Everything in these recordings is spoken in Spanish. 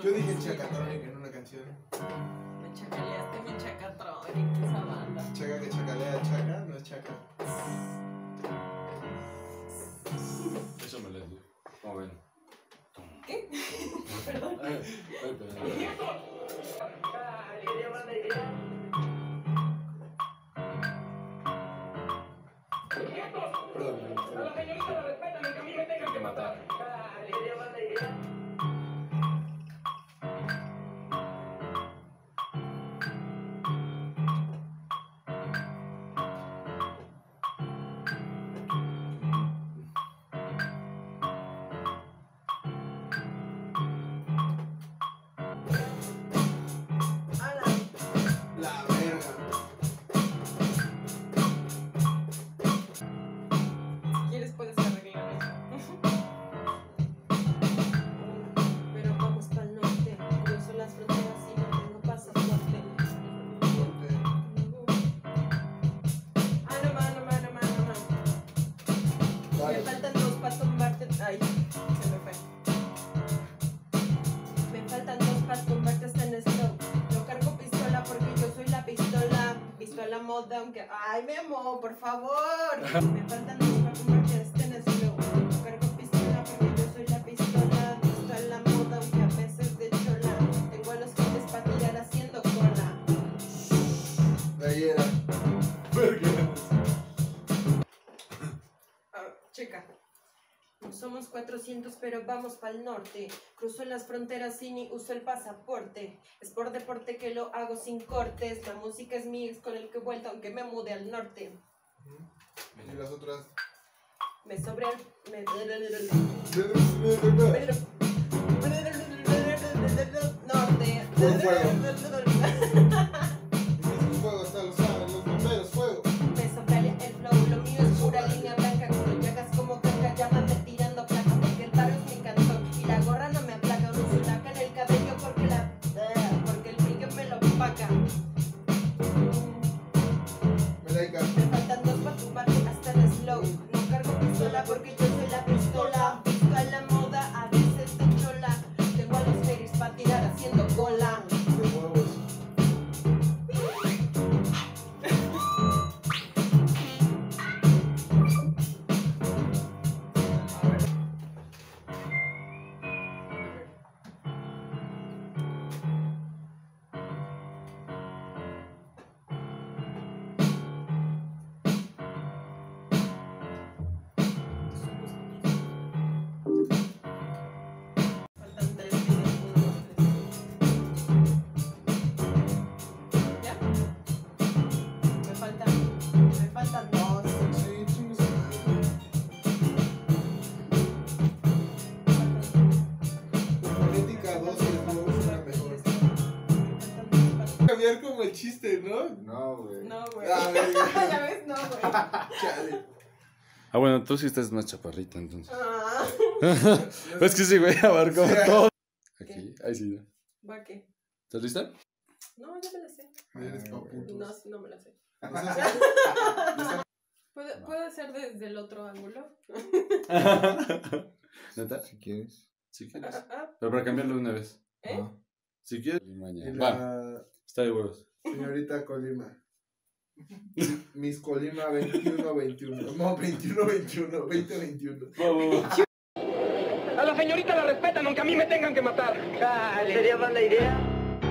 Yo dije Chacatronic en una canción. Me chacaleaste mi Chacatronic, esa banda. Chaca que chacalea chaca, no es chaca. Eso me lo digo. ¿Cómo ven? ¿Qué? Perdón. Hay que matar. La verga. Si quieres puedes arreglar eso. Pero vamos pa'l norte. Cruzo las fronteras y no tengo pasaporte. No más. Me faltan dos para tumbarte. Ay, se me fue. Me faltan dos para tumbarte hasta en slow. No cargo pistola porque yo soy la pistola. Pistola moda, aunque. Ay, Memo, por favor. Me faltan dos para tumbarte hasta en slow. No cargo pistola porque yo soy la pistola. Pistola moda, aunque a veces de chola. Tengo a los clientes para tirar haciendo cola. Gallera. Verga. Checa. Somos 400 pero vamos pa'l norte. Cruzo las fronteras y ni uso el pasaporte. Es por deporte que lo hago sin cortes. La música es mi ex con el que he vuelto aunque me mude al norte. Y las otras. Me sobre al... Norte. Por fuego. Fuego, hasta lo saben, los bomberos, fuego. Me soplaría el flow, lo mío es pura línea blanca. Cuando llegas como caca, llámame tirando placa. Porque el barrio es mi cantón y la gorra no me aplaca. No se laca en el cabello porque el brillo me lo opaca. Melaika. Me faltan dos para tumbarte hasta el slow. No cargo pistola porque yo soy la pistola. Visto a la moda, a veces de chola. Tengo a los fairies para tirar haciendo cola. De huevos. Faltan tres videos, 1, 2, 3. ¿Ya? Me faltan dos. Sí, chingue su madre. Fonética 2 y el nuevo suena mejor. Cambiar como el chiste, ¿no? No, güey. No, güey. Ah, verga. Ya ves, no, güey. Chale. Ah, bueno, tú sí estás más chaparrita entonces. Ah. Es que sí, güey, abarcó Sí. todo. Aquí, ahí sí. ¿Va qué? ¿Estás lista? No, ya me la sé. Eres pa' putos. No, sí, no me la sé. O sea, ¿Puede ser desde el otro ángulo? ¿Neta? si quieres. Si quieres. Pero para cambiarlo de una vez. ¿Eh? Ah. Si quieres. Y Mañana. Va, la está de huevos. señorita Colima. Miss Colima 21-21. No, 21-21. 20-21. A la señorita la respetan, aunque a mí me tengan que matar. ¿Sería mala idea?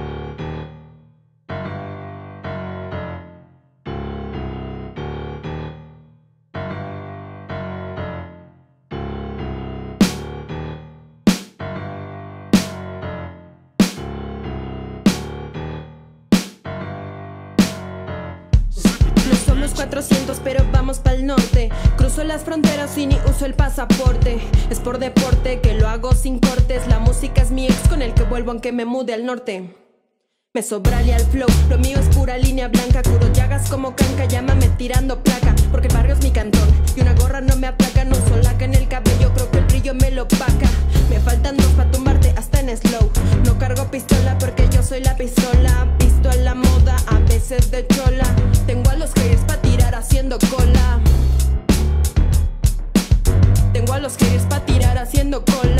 No somos 400 pero vamos pa'l norte. Cruzo las fronteras y ni uso el pasaporte. Es por deporte que lo hago sin cortes. La música es mi ex con el que vuelvo aunque me mude al norte. Me sobralia el flow, lo mío es pura línea blanca. Curo llagas como canca, llámame tirando placa. Porque el barrio es mi cantón y una gorra no me aplaca. No solaca en el cabello, creo que el brillo me lo opaca. Me faltan dos pa' tumbarte hasta en slow. No cargo pistola porque yo soy la pistola. Visto a la moda, a veces de chola. Tengo a los haters pa' tirar haciendo cola. Tengo a los haters pa' tirar haciendo cola.